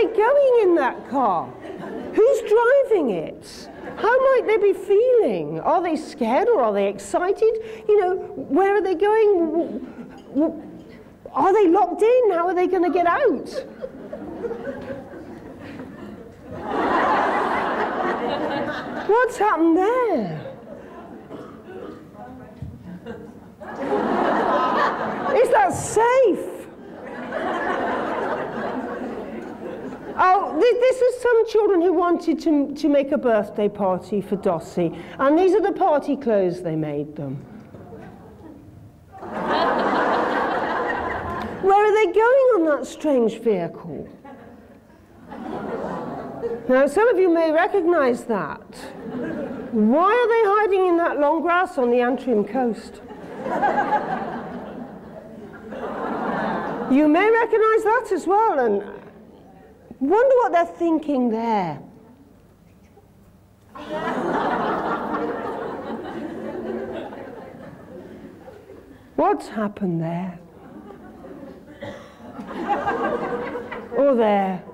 they going in that car? Who's driving it? How might they be feeling? Are they scared or are they excited? You know, where are they going? Are they locked in? How are they going to get out? What's happened there? Is that safe? Oh, this is some children who wanted to make a birthday party for Dossie, and these are the party clothes they made them. Where are they going on that strange vehicle? Now, some of you may recognise that. Why are they hiding in that long grass on the Antrim coast? You may recognise that as well, and wonder what they're thinking there. What's happened there? Or there?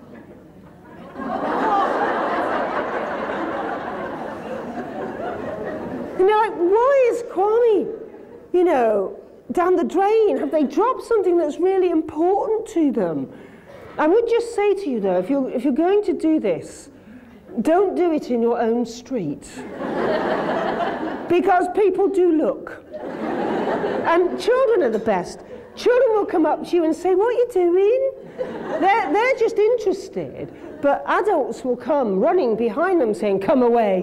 And they're like, why is Kwame, you know, down the drain? Have they dropped something that's really important to them? I would just say to you, though, if you're going to do this, don't do it in your own street. Because people do look. And children are the best. Children will come up to you and say, what are you doing? They're just interested. But adults will come running behind them saying, come away.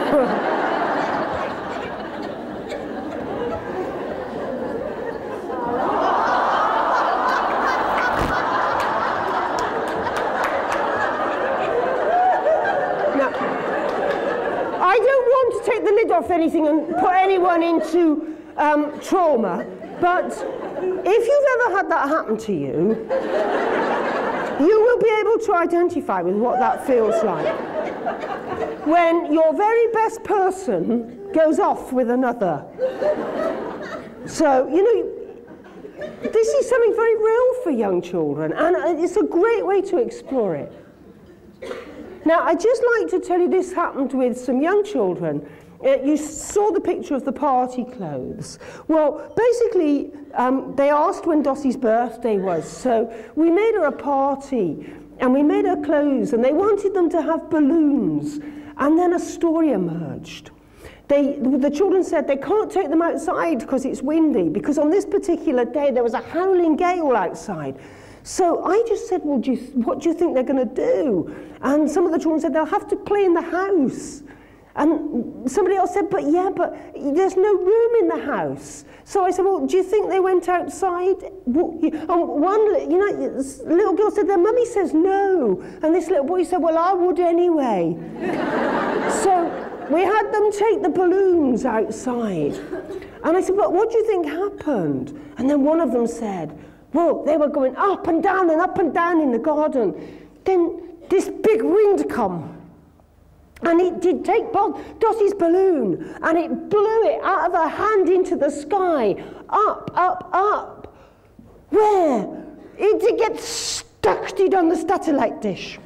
Off anything and put anyone into trauma, but if you've ever had that happen to you, you will be able to identify with what that feels like. When your very best person goes off with another. So, you know, this is something very real for young children, and it's a great way to explore it. Now, I'd just like to tell you this happened with some young children. You saw the picture of the party clothes. Well, basically, they asked when Dossie's birthday was, so we made her a party, and we made her clothes, and they wanted them to have balloons, and then a story emerged. The children said they can't take them outside because it's windy, because on this particular day there was a howling gale outside. So I just said, well, what do you think they're going to do? And some of the children said they'll have to play in the house. And somebody else said, but there's no room in the house. So I said, well, do you think they went outside? One little girl said, their mummy says no. And this little boy said, well, I would anyway. So we had them take the balloons outside. And I said, but what do you think happened? And then one of them said, well, they were going up and down in the garden. Then this big wind come. And it did take Dossie's balloon, and it blew it out of her hand into the sky, up, up, up. Where? It did get stuck on the satellite dish.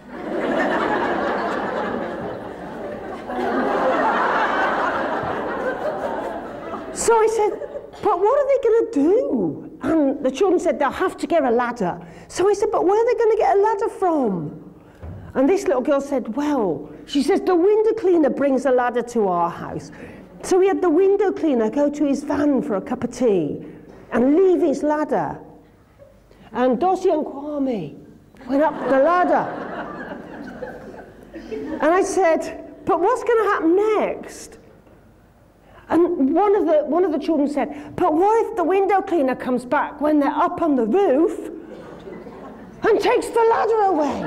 So I said, but what are they going to do? And the children said, they'll have to get a ladder. So I said, but where are they going to get a ladder from? And this little girl said, well, she says, the window cleaner brings a ladder to our house. So we had the window cleaner go to his van for a cup of tea and leave his ladder. And Dossie and Kwame went up the ladder. And I said, but what's going to happen next? And one of the children said, but what if the window cleaner comes back when they're up on the roof and takes the ladder away?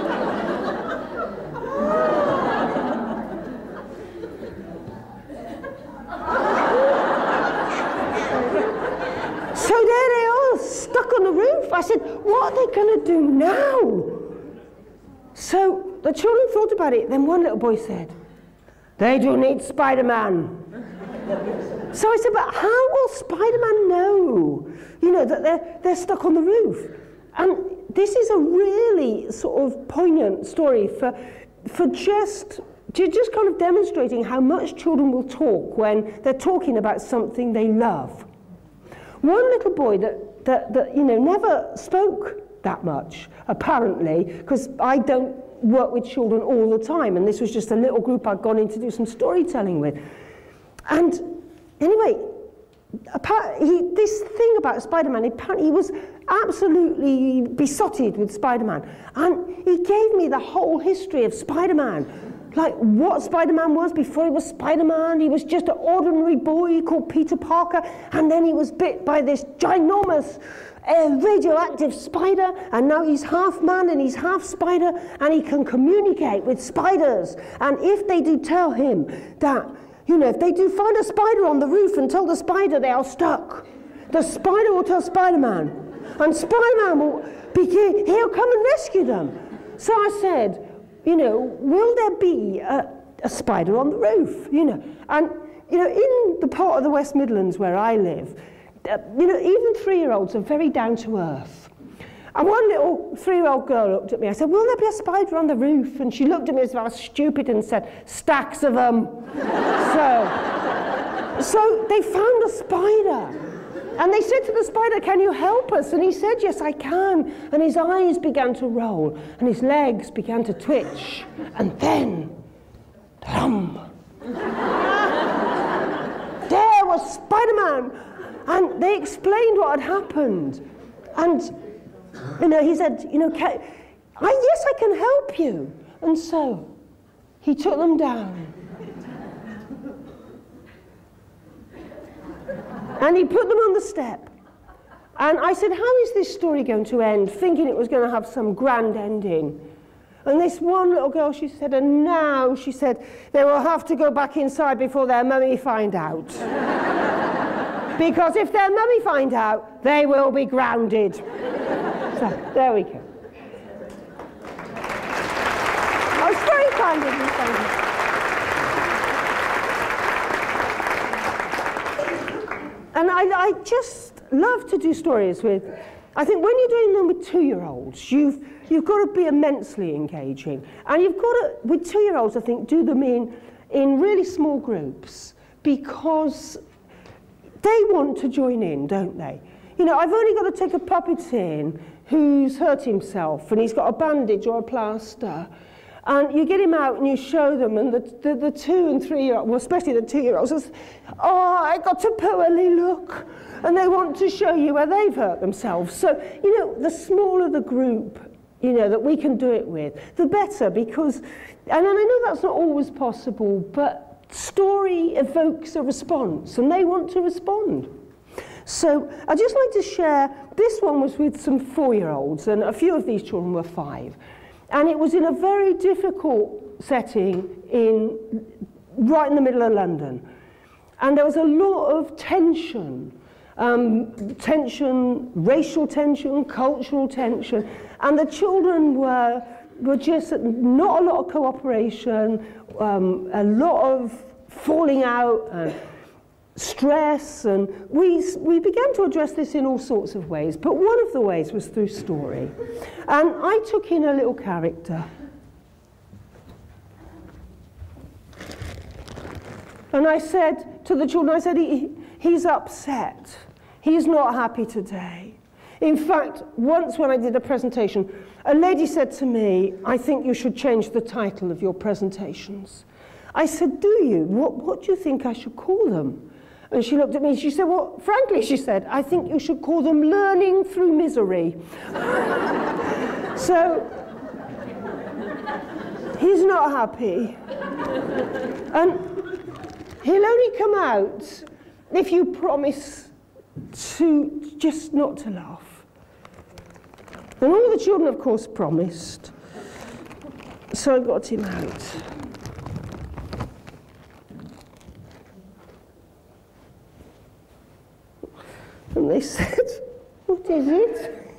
So there they are, stuck on the roof. I said, what are they going to do now? So the children thought about it. Then one little boy said, they do need Spider-Man. So I said, but how will Spider-Man know, you know, that they're stuck on the roof? And this is a really sort of poignant story for just kind of demonstrating how much children will talk when they're talking about something they love. One little boy that you know, never spoke that much, apparently, because I don't work with children all the time, and this was just a little group I'd gone in to do some storytelling with. And anyway, this thing about Spider-Man, apparently he was absolutely besotted with Spider-Man. And he gave me the whole history of Spider-Man. Like what Spider-Man was before he was Spider-Man. He was just an ordinary boy called Peter Parker, and then he was bit by this ginormous radioactive spider, and now he's half man and he's half spider, and he can communicate with spiders. And if they do tell him that, you know, if they do find a spider on the roof and tell the spider they are stuck, the spider will tell Spider-Man, and Spider-Man he'll come and rescue them. So I said, you know, will there be a spider on the roof? You know, and you know, in the part of the West Midlands where I live, you know, even 3-year-olds are very down to earth. And one little 3-year-old girl looked at me. I said, will there be a spider on the roof? And she looked at me as if I was stupid and said, stacks of them. So they found a spider. And they said to the spider, can you help us? And he said, yes, I can. And his eyes began to roll, and his legs began to twitch. And then, ta-dum, there was Spider-Man. And they explained what had happened. And, you know, he said, you know, yes, I can help you. And so he took them down. And he put them on the step. And I said, how is this story going to end? Thinking it was going to have some grand ending. And this one little girl, she said, and now, she said, they will have to go back inside before their mummy find out. Because if their mummy find out, they will be grounded. So, there we go. I was very kind of you, thank you. And I just love to do stories with, I think when you're doing them with 2-year-olds, you've got to be immensely engaging. And you've got to, with 2-year-olds, I think, do them in really small groups, because they want to join in, don't they? You know, I've only got to take a puppet in who's hurt himself and he's got a bandage or a plaster, and you get him out and you show them, and the 2- and 3-year-olds, well, especially the 2-year-olds, says, oh, I got a poorly look, and they want to show you where they've hurt themselves. So, you know, the smaller the group, you know, that we can do it with, the better, because, and I know that's not always possible, but story evokes a response, and they want to respond. So I'd just like to share, this one was with some 4-year-olds, and a few of these children were 5. And it was in a very difficult setting right in the middle of London. And there was a lot of tension, racial tension, cultural tension, and the children were just not a lot of cooperation, a lot of falling out, and stress, and we began to address this in all sorts of ways, but one of the ways was through story. And I took in a little character. And I said to the children, I said, he's upset. He's not happy today. In fact, once when I did a presentation, a lady said to me, I think you should change the title of your presentations. I said, do you? What do you think I should call them? And she looked at me and she said, well, frankly, she said, I think you should call them Learning Through Misery. So, he's not happy. And he'll only come out if you promise to just not to laugh. And all the children, of course, promised. So I got him out. And they said, what is it?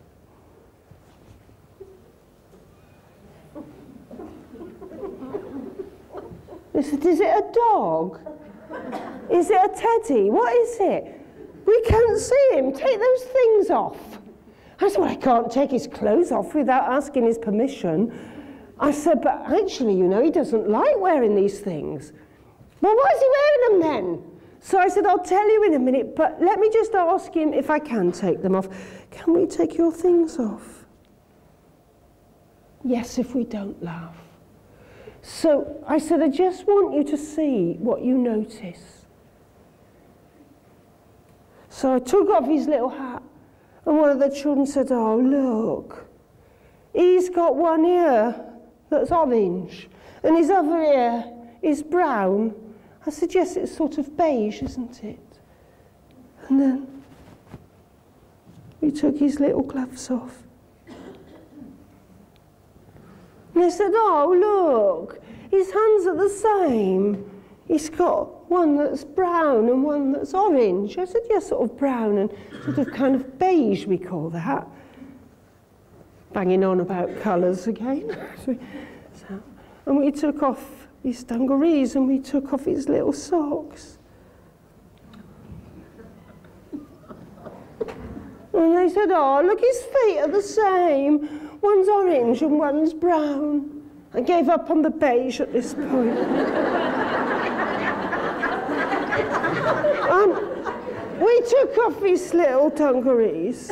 They said, is it a dog? Is it a teddy? What is it? We can't see him. Take those things off. I said, well, I can't take his clothes off without asking his permission. I said, but actually, you know, he doesn't like wearing these things. Well, why is he wearing them then? So I said, I'll tell you in a minute, but let me just ask him if I can take them off. Can we take your things off? Yes, if we don't laugh. So I said, I just want you to see what you notice. So I took off his little hat, and one of the children said, oh, look, he's got one ear that's orange, and his other ear is brown. I said, yes, it's sort of beige, isn't it? And then we took his little gloves off. And they said, oh, look, his hands are the same. He's got one that's brown and one that's orange. I said, yes, sort of brown and sort of kind of beige, we call that. Banging on about colours again. And we took off his dungarees and we took off his little socks. And they said, oh, look, his feet are the same. One's orange and one's brown. I gave up on the beige at this point. We took off his little dungarees.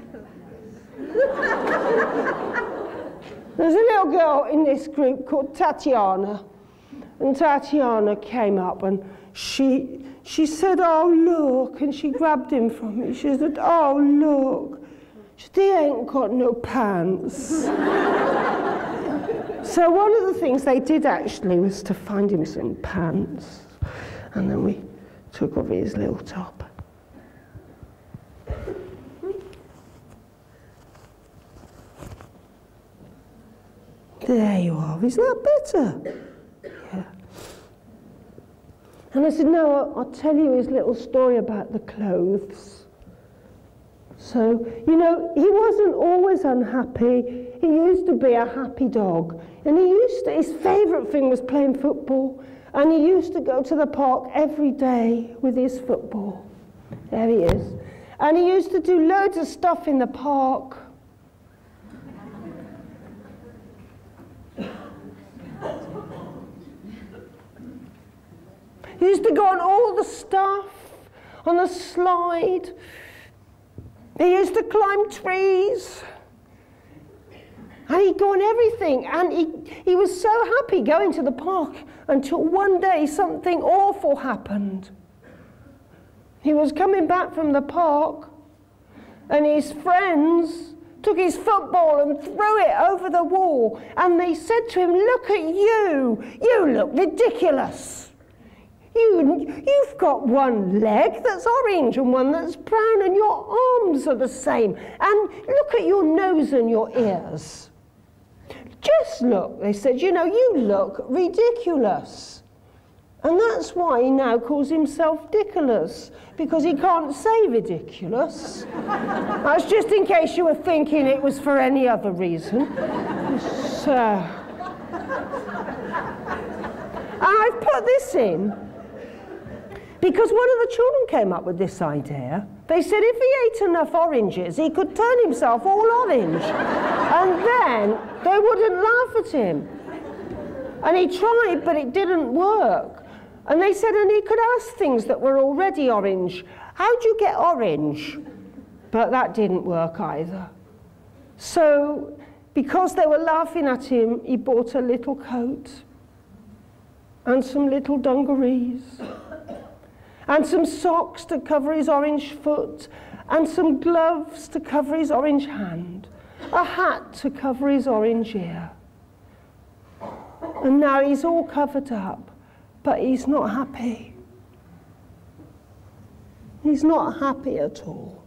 There's a little girl in this group called Tatiana. And Tatiana came up and she said, oh, look, and she grabbed him from me. She said, oh, look. She said, he ain't got no pants. So one of the things they did actually was to find him some pants. And then we took off his little top. There you are. Is that better? Yeah. And I said, no, I'll tell you his little story about the clothes. So, you know, he wasn't always unhappy. He used to be a happy dog. And his favourite thing was playing football. And he used to go to the park every day with his football. There he is. And he used to do loads of stuff in the park. He used to go on all the stuff, on the slide. He used to climb trees. And he'd go on everything. And he was so happy going to the park until one day something awful happened. He was coming back from the park and his friends took his football and threw it over the wall. And they said to him, look at you. You look ridiculous. You've got one leg that's orange and one that's brown, and your arms are the same. And look at your nose and your ears. Just look, they said, you know, you look ridiculous. And that's why he now calls himself Dickulus, because he can't say ridiculous. That's just in case you were thinking it was for any other reason. So, and I've put this in because one of the children came up with this idea. They said if he ate enough oranges, he could turn himself all orange. And then they wouldn't laugh at him. And he tried, but it didn't work. And they said, and he could ask things that were already orange. How'd you get orange? But that didn't work either. So, because they were laughing at him, he bought a little coat and some little dungarees and some socks to cover his orange foot and some gloves to cover his orange hand, a hat to cover his orange ear. And now he's all covered up, but he's not happy. He's not happy at all.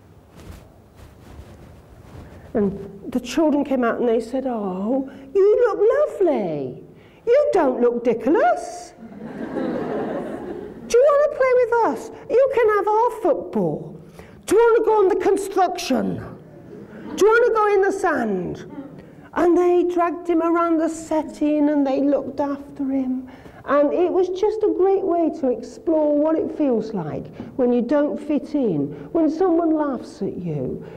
And the children came out and they said, oh, you look lovely. You don't look Dickulus. Do you want to play with us? You can have our football. Do you want to go on the construction? Do you want to go in the sand? And they dragged him around the setting and they looked after him. And it was just a great way to explore what it feels like when you don't fit in, when someone laughs at you.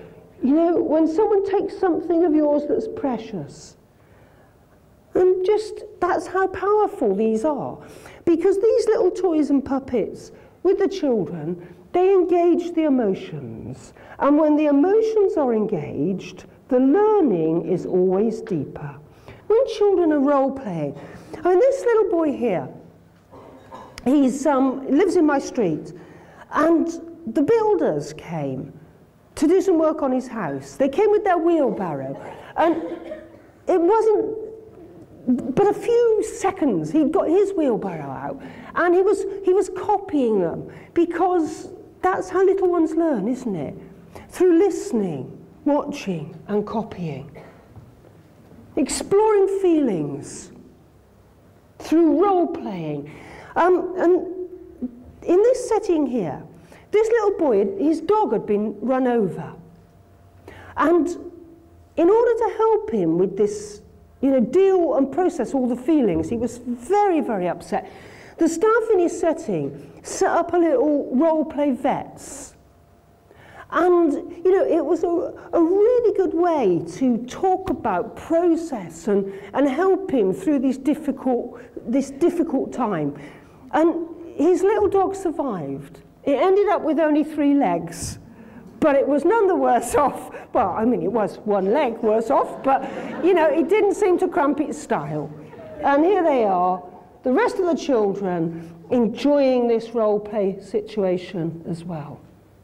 You know, when someone takes something of yours that's precious, and just, that's how powerful these are. Because these little toys and puppets, with the children, they engage the emotions. And when the emotions are engaged, the learning is always deeper. When children are role-playing, I mean, this little boy here, he's lives in my street, and the builders came to do some work on his house. They came with their wheelbarrow, and it wasn't but a few seconds he'd got his wheelbarrow out, and he was copying them, because that's how little ones learn, isn't it? Through listening, watching, and copying. Exploring feelings through role-playing. And in this setting here, this little boy, his dog had been run over. And in order to help him with this, you know, deal and process all the feelings, he was very, very upset. The staff in his setting set up a little role-play vets. And, you know, it was a really good way to talk about process and help him through this difficult time. And his little dog survived. It ended up with only 3 legs, but it was none the worse off. Well, I mean, it was 1 leg worse off, but, you know, it didn't seem to cramp its style. And here they are, the rest of the children enjoying this role play situation as well.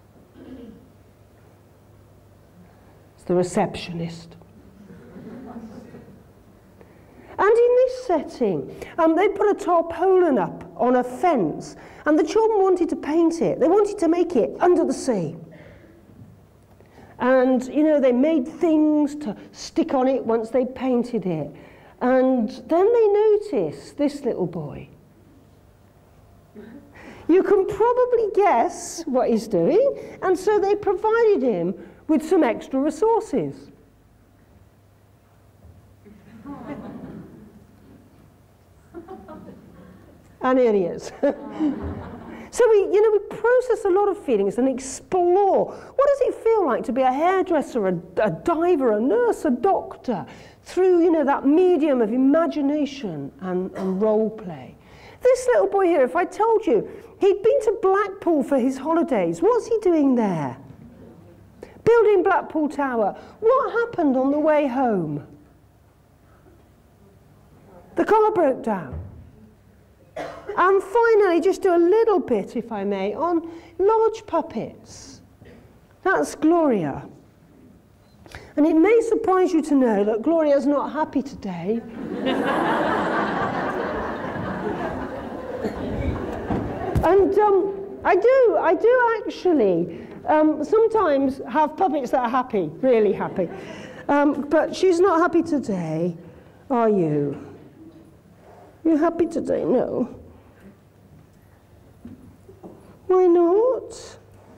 It's the receptionist. And in this setting, they put a tarpaulin up on a fence, and the children wanted to paint it. They wanted to make it under the sea. And, you know, they made things to stick on it once they painted it. And then they noticed this little boy. You can probably guess what he's doing, and so they provided him with some extra resources. And here he is. So we process a lot of feelings and explore. What does it feel like to be a hairdresser, a diver, a nurse, a doctor, through, you know, that medium of imagination and role play? This little boy here, if I told you he'd been to Blackpool for his holidays, what's he doing there? Building Blackpool Tower. What happened on the way home? The car broke down. And finally, just do a little bit, if I may, on large puppets. That's Gloria. And it may surprise you to know that Gloria's not happy today. And I do actually sometimes have puppets that are happy, really happy. But she's not happy today, are you? You happy today? No. Why not?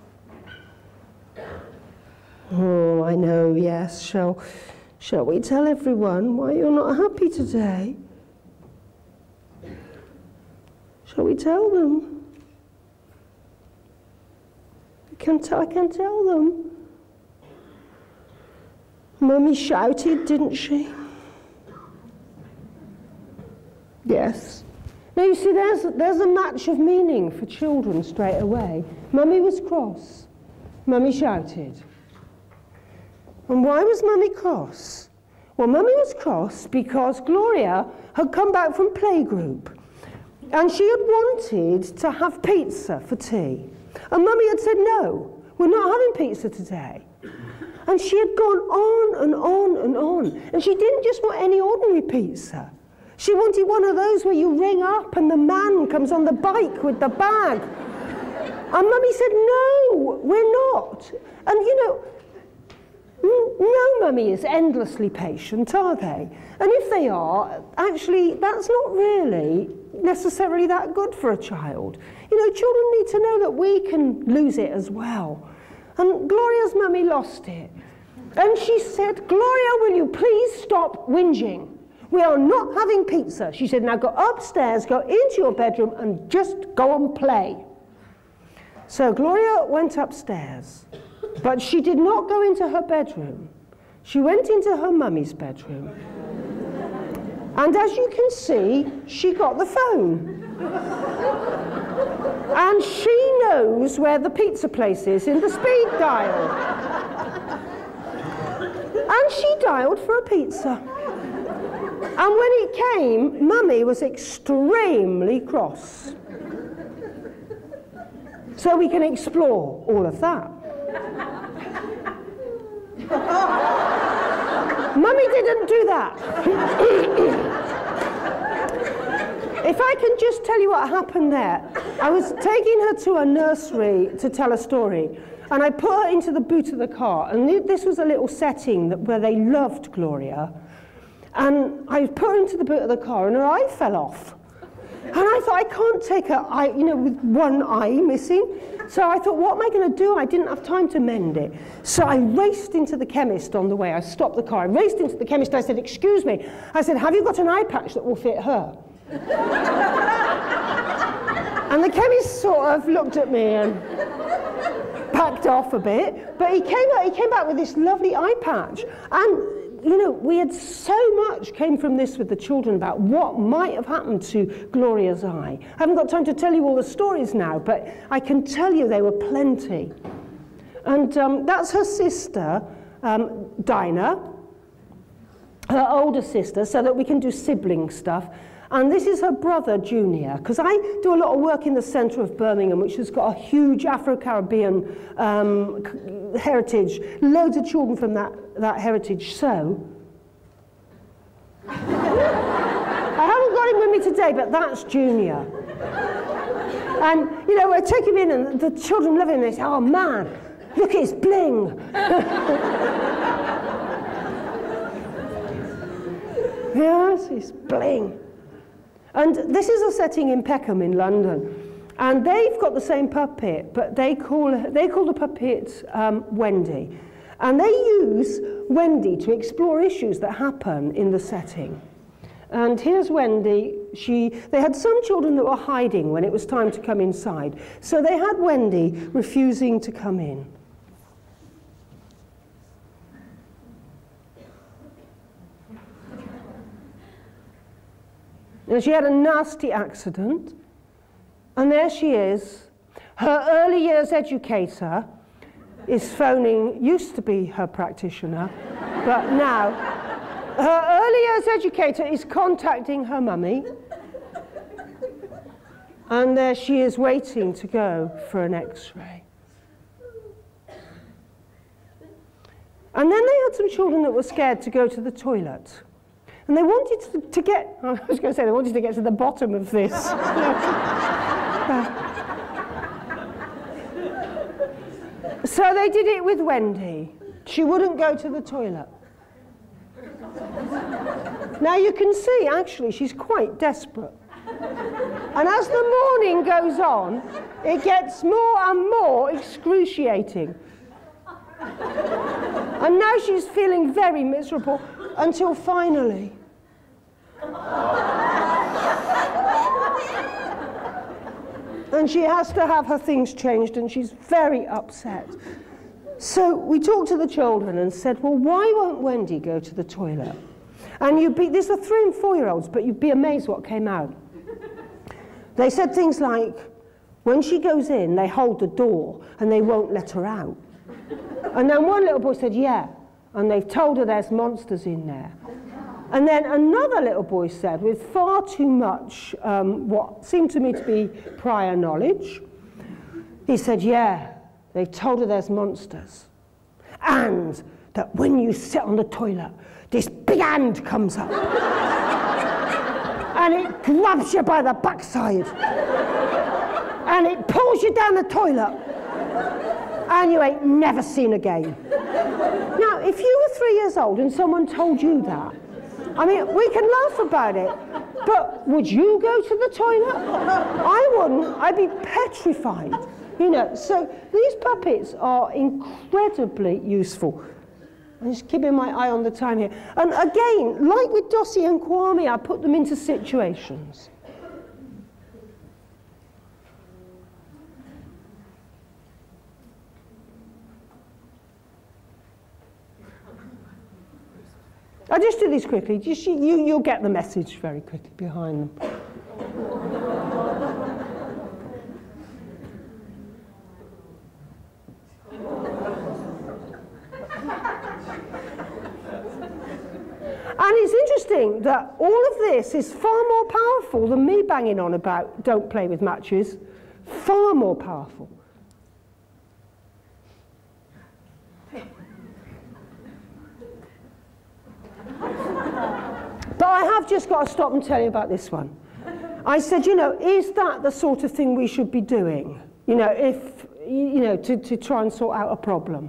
Oh, I know, yes. Shall we tell everyone why you're not happy today? Shall we tell them? I can tell them. Mummy shouted, didn't she? Yes. Now you see, there's a match of meaning for children straight away. Mummy was cross. Mummy shouted. And why was Mummy cross? Well, Mummy was cross because Gloria had come back from playgroup, and she had wanted to have pizza for tea. And Mummy had said, no, we're not having pizza today. And she had gone on and on and on. And she didn't just want any ordinary pizza. She wanted one of those where you ring up and the man comes on the bike with the bag. And Mummy said, no, we're not. And you know, no mummy is endlessly patient, are they? And if they are, actually, that's not really necessarily that good for a child. You know, children need to know that we can lose it as well. And Gloria's mummy lost it. And she said, Gloria, will you please stop whinging? We are not having pizza. She said, now go upstairs, go into your bedroom, and just go and play. So Gloria went upstairs. But she did not go into her bedroom. She went into her mummy's bedroom. And as you can see, she got the phone. And she knows where the pizza place is in the speed dial. And she dialed for a pizza. And when it came, Mummy was extremely cross. So we can explore all of that. Mummy didn't do that. If I can just tell you what happened there. I was taking her to a nursery to tell a story, and I put her into the boot of the car, and this was a little setting where they loved Gloria, and I put her into the boot of the car, and her eye fell off. And I thought, I can't take her eye, with one eye missing. So I thought, what am I going to do? I didn't have time to mend it. So I raced into the chemist on the way. I stopped the car. I raced into the chemist. I said, excuse me. I said, have you got an eye patch that will fit her? And the chemist sort of looked at me and backed off a bit. But he came back with this lovely eye patch. And we had so much came from this with the children about what might have happened to Gloria's eye. I haven't got time to tell you all the stories now, but I can tell you there were plenty. And that's her sister, Dinah, her older sister, so that we can do sibling stuff. And this is her brother, Junior, because I do a lot of work in the centre of Birmingham, which has got a huge Afro-Caribbean heritage, loads of children from that heritage. So, I haven't got him with me today, but that's Junior. And, I take him in, and the children love him, and they say, oh, man, look at his bling. Yes, his bling. And this is a setting in Peckham in London, and they've got the same puppet, but they call the puppet Wendy, and they use Wendy to explore issues that happen in the setting. And here's Wendy. They had some children that were hiding when it was time to come inside, so they had Wendy refusing to come in. And she had a nasty accident, and there she is. Her early years educator is phoning, used to be her practitioner, but now her early years educator is contacting her mummy, and there she is waiting to go for an X-ray. And then they had some children that were scared to go to the toilet. And they wanted to get, I was going to say, they wanted to get to the bottom of this. So they did it with Wendy. She wouldn't go to the toilet. Now you can see, actually, she's quite desperate. And as the morning goes on, it gets more and more excruciating. And now she's feeling very miserable. Until finally, and she has to have her things changed, and she's very upset. So we talked to the children and said, well, why won't Wendy go to the toilet? And these are 3- and 4-year-olds, but you'd be amazed what came out. They said things like, when she goes in, they hold the door and they won't let her out. And then one little boy said, yeah. And they've told her there's monsters in there. And then another little boy said, with far too much what seemed to me to be prior knowledge, he said, yeah, they've told her there's monsters. And that when you sit on the toilet, this big hand comes up. And it grabs you by the backside. And it pulls you down the toilet. And you ain't never seen again. Now, if you were 3 years old and someone told you that, I mean, we can laugh about it, but would you go to the toilet? I wouldn't. I'd be petrified. So these puppets are incredibly useful. I'm just keeping my eye on the time here. And again, like with Dossie and Kwame, I put them into situations. I'll just do this quickly. Just, you'll get the message very quickly behind them. And it's interesting that all of this is far more powerful than me banging on about don't play with matches. Far more powerful. But I have just got to stop and tell you about this one. I said, you know, is that the sort of thing we should be doing? You know, if, you know, to try and sort out a problem.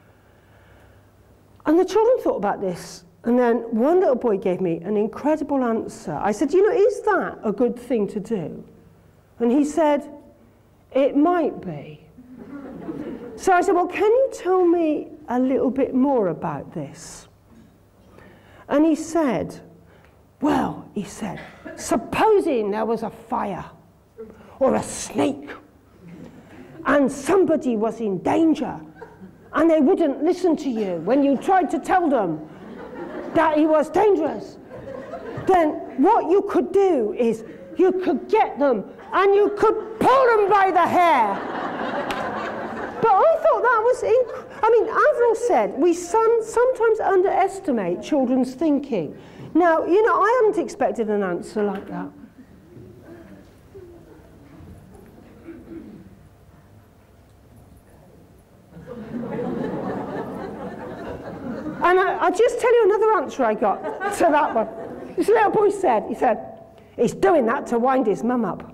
And the children thought about this. And then one little boy gave me an incredible answer. I said, you know, is that a good thing to do? And he said, it might be. So I said, well, can you tell me a little bit more about this? And he said, well, he said, supposing there was a fire or a snake and somebody was in danger and they wouldn't listen to you when you tried to tell them that he was dangerous, then what you could do is you could get them and you could pull them by the hair. But I thought that was, I mean, Avril said we sometimes underestimate children's thinking. Now, you know, I hadn't expected an answer like that. And I'll just tell you another answer I got to that one. This little boy said, he said, he's doing that to wind his mum up.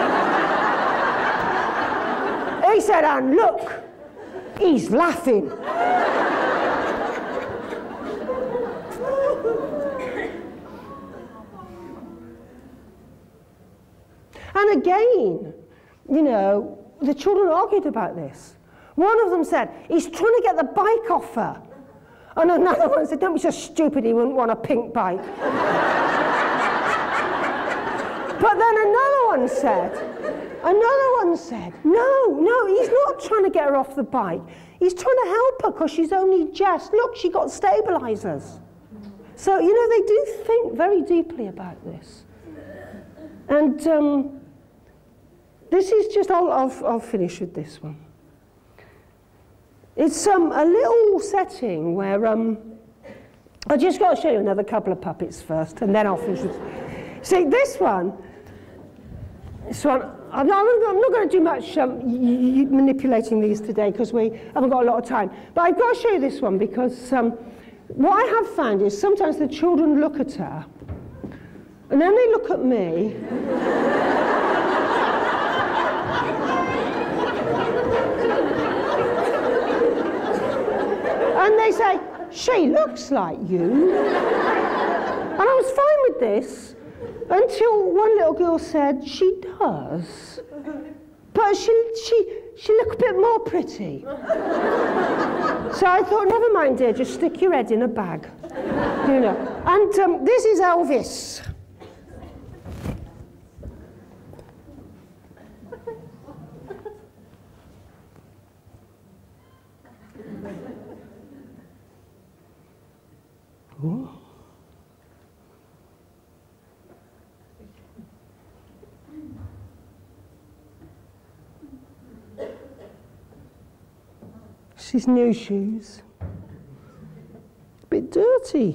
He said, and look, he's laughing. And again, you know, the children argued about this. One of them said, he's trying to get the bike off her. And another one said, don't be so stupid, he wouldn't want a pink bike. But then another one said, no, he's not trying to get her off the bike. He's trying to help her because she's only just, look, she got stabilizers. So, you know, they do think very deeply about this. And this is just, I'll finish with this one. It's a little setting where, I've just got to show you another couple of puppets first, and then I'll finish with. See, this one, I'm not going to do much manipulating these today because we haven't got a lot of time. But I've got to show you this one because what I have found is sometimes the children look at her, and then they look at me. And they say, she looks like you. And I was fine with this until one little girl said, she does. But she looked a bit more pretty. So I thought, never mind, dear, just stick your head in a bag. You know. And this is Elvis. Ooh. She's new shoes. A bit dirty.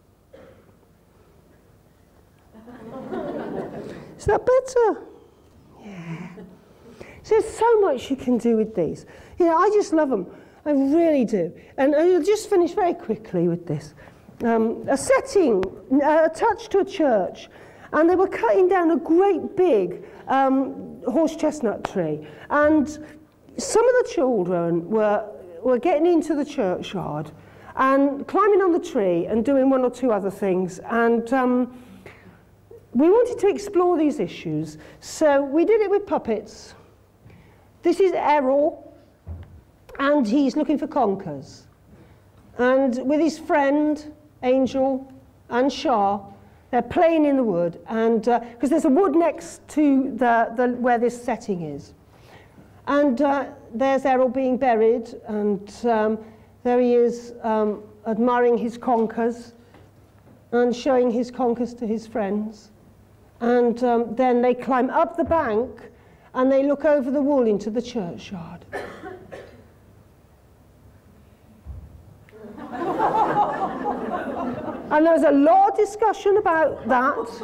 Is that better? Yeah. So there's so much you can do with these. You know, I just love them. I really do. And I'll just finish very quickly with this. A setting attached to a church, and they were cutting down a great big horse chestnut tree. And some of the children were getting into the churchyard and climbing on the tree and doing one or two other things. And we wanted to explore these issues, so we did it with puppets. This is Errol, and he's looking for conkers. And with his friend, Angel and Shah, they're playing in the wood, and because there's a wood next to the where this setting is. And there's Errol being buried, and there he is admiring his conkers. and showing his conquest to his friends. And then they climb up the bank and they look over the wall into the churchyard. And there was a lot of discussion about that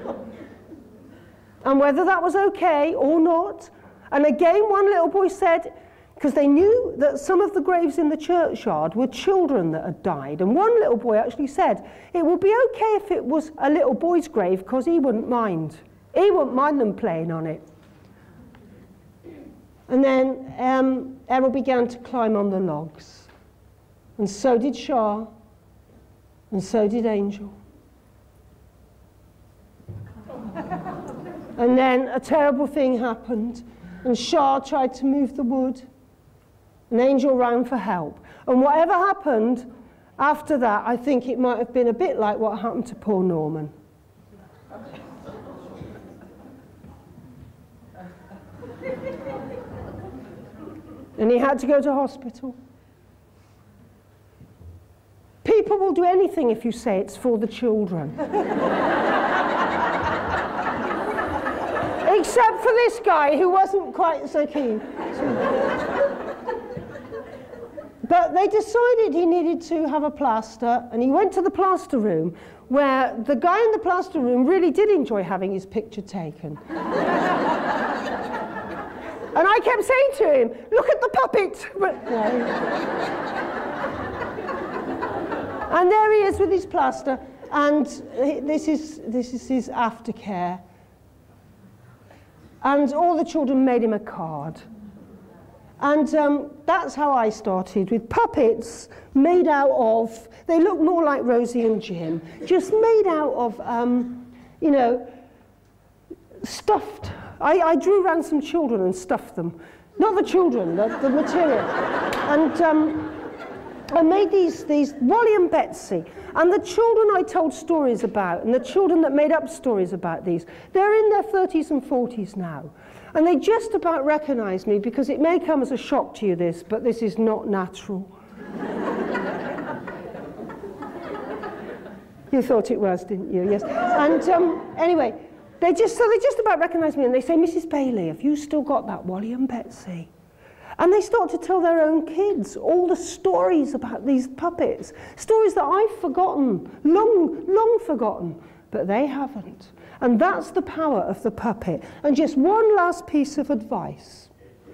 and whether that was okay or not. And again, one little boy said, because they knew that some of the graves in the churchyard were children that had died. And one little boy actually said, it would be okay if it was a little boy's grave because he wouldn't mind. He wouldn't mind them playing on it. And then Errol began to climb on the logs. And so did Shah. And so did Angel. And then a terrible thing happened. And Shah tried to move the wood. And Angel ran for help. And whatever happened after that, I think it might have been a bit like what happened to Paul Norman. And he had to go to hospital. People will do anything if you say it's for the children. Except for this guy who wasn't quite so keen. But they decided he needed to have a plaster, and he went to the plaster room, where the guy in the plaster room really did enjoy having his picture taken. And I kept saying to him, look at the puppet! But, no. And there he is with his plaster, and this is his aftercare. And all the children made him a card. And that's how I started, with puppets made out of, they look more like Rosie and Jim, just made out of, you know, stuffed. I drew around some children and stuffed them. Not the children, the material. And I made these Wally and Betsy. And the children I told stories about, and the children that made up stories about these, they're in their 30s and 40s now. And they just about recognize me, because it may come as a shock to you, this, but this is not natural. You thought it was, didn't you? Yes. And anyway, they just about recognize me, and they say, Mrs. Bailey, have you still got that Wally and Betsy? And they start to tell their own kids all the stories about these puppets, stories that I've forgotten, long forgotten, but they haven't. And that's the power of the puppet. And just one last piece of advice.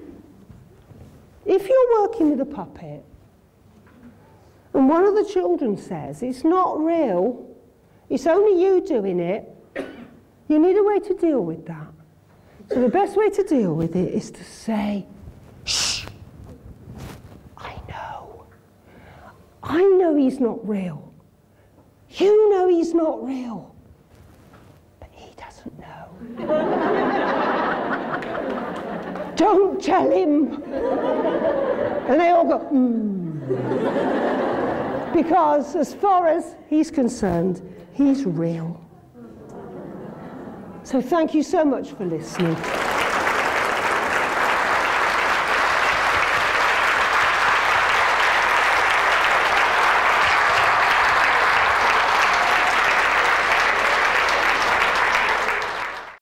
If you're working with a puppet, and one of the children says, it's not real, it's only you doing it, you need a way to deal with that. So the best way to deal with it is to say, shh, I know he's not real. You know he's not real. But he doesn't know. Don't tell him. And they all go, Because as far as he's concerned, he's real. So thank you so much for listening.